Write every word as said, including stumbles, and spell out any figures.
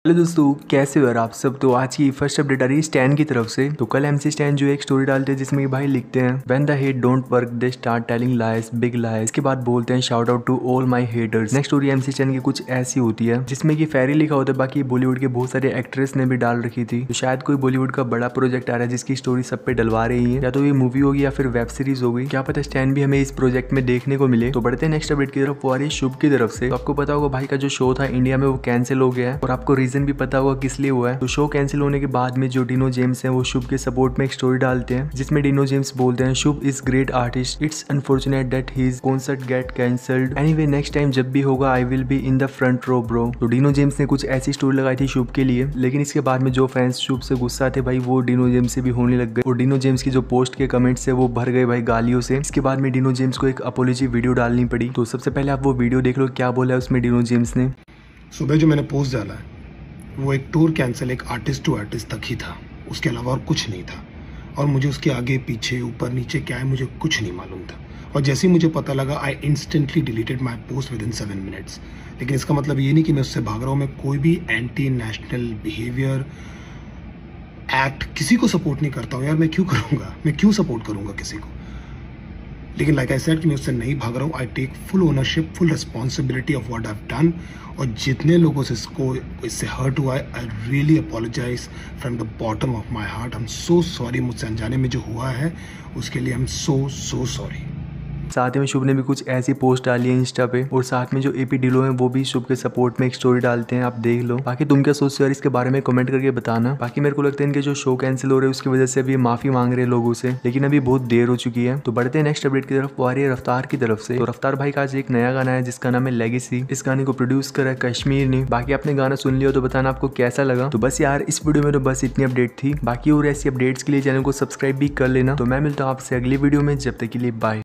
Hello दोस्तों, कैसे हो यार आप सब। तो आज की फर्स्ट अपडेट आ रही है स्टैन की तरफ से। तो कल एमसी स्टैन जो एक स्टोरी डालते हैं जिसमें कि भाई लिखते हैं when the hate don't work they start telling lies big lies. इसके बाद बोलते हैं shout out to all my haters. Next story MC Stan की कुछ ऐसी होती है जिसमें कि फेरी लिखा होता है, बाकी बॉलीवुड के बहुत सारे एक्ट्रेस ने भी डाल रखी थी। तो शायद कोई बॉलीवुड का बड़ा प्रोजेक्ट आ रहा है जिसकी स्टोरी सब पे डलवा रही है, या तो ये मूवी होगी या फिर वेब सीरीज होगी, क्या पता स्टैन भी हमें इस प्रोजेक्ट में देखने को मिले। तो बढ़ते हैं नेक्स्ट अपडेट की तरफ। वो आ रही है शुभ की तरफ से। तो आपको पता होगा भाई का जो शो था इंडिया में वो कैंसिल हो गया है, और आपको रीजन भी पता होगा किस लिए हुआ है। तो शो कैंसिल होने के बाद में जो डिनो जेम्स हैं वो शुभ के सपोर्ट में एक स्टोरी डालते हैं जिसमें डिनो जेम्स बोलते हैं Shubh is great artist, it's unfortunate that his concert get cancelled, anyway next time जब भी होगा I will be in the front row bro. तो डिनो जेम्स ने कुछ ऐसी स्टोरी लगाई थी शुभ के लिए, लेकिन इसके बाद में जो फैंस शुभ से गुस्सा थे भाई वो डिनो जेम्स से भी होने लग गए, और डिनो जेम्स की जो पोस्ट के कमेंट्स है वो भर गए भाई गालियों से। इसके बाद में डिनो जेम्स को एक अपोलॉजी वीडियो डालनी पड़ी। तो सबसे पहले आप वो वीडियो देख लो क्या बोला है उसमें डिनो जेम्स ने। सुबह जो मैंने पोस्ट डाला है वो एक टूर कैंसिल एक आर्टिस्ट टू आर्टिस्ट तक ही था, उसके अलावा और कुछ नहीं था। और मुझे उसके आगे पीछे ऊपर नीचे क्या है मुझे कुछ नहीं मालूम था। और जैसे ही मुझे पता लगा I instantly deleted my post within seven minutes. लेकिन इसका मतलब ये नहीं कि मैं उससे भाग रहा हूँ। मैं कोई भी एंटी नेशनल बिहेवियर एक्ट किसी को सपोर्ट नहीं करता हूँ यार। मैं क्यों करूँगा, मैं क्यों सपोर्ट करूँगा किसी को। लेकिन लाइक आई सेड कि मैं उससे नहीं भाग रहा हूँ। I take full ownership, full responsibility of what I have done. और जितने लोगों से इसको इससे हर्ट हुआ है I really apologise from the bottom of my heart. I am so sorry. मुझसे अनजाने में जो हुआ है उसके लिए आई एम सो सो सॉरी। साथ ही में शुभ ने भी कुछ ऐसी पोस्ट डाली है इंस्टा पे, और साथ में जो एपी डिलो है वो भी शुभ के सपोर्ट में एक स्टोरी डालते हैं, आप देख लो। बाकी तुम क्या सोचते हो यार इसके बारे में कमेंट करके बताना। बाकी मेरे को लगता है इनके जो शो कैंसिल हो रहे हैं उसकी वजह से अभी माफी मांग रहे हैं लोगों से, लेकिन अभी बहुत देर हो चुकी है। तो बढ़ते हैं नेक्स्ट अपडेट की तरफ। वो आ रही है रफ्तार की तरफ से। तो रफ्तार भाई का आज एक नया गाना है जिसका नाम है लेगेसी। इस गाने को प्रोड्यूस करा है कश्मीर ने। बाकी आपने गाना सुन लिया तो बताना आपको कैसा लगा। तो बस यार इस वीडियो में तो बस इतनी अपडेट थी। बाकी और ऐसी अपडेट्स के लिए चैनल को सब्सक्राइब भी कर लेना। तो मैं मिलता हूँ आपसे अगली वीडियो में, जब तक के लिए बाय।